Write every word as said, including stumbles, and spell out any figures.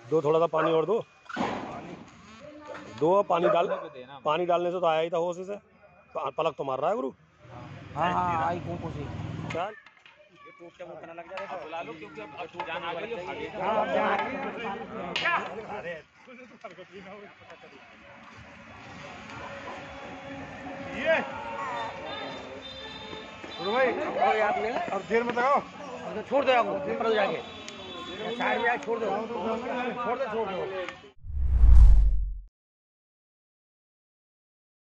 दो थोड़ा सा पानी और दो दो पानी डाल पानी डालने से तो आया ही था होश से। पलक तो मार रहा है गुरु। हाँ हाँ आई कौन कौन सी चल ये टूट के मुंह लग जाएगा अब बुला लो क्योंकि अब अब जान आ गई है। हां जान आ गई। अरे ये गुरु भाई अब आप ले अब देर मत लगाओ। अब तो छोड़ दो आपको ऊपर जाके साइड में छोड़ दो छोड़ दो छोड़ दो।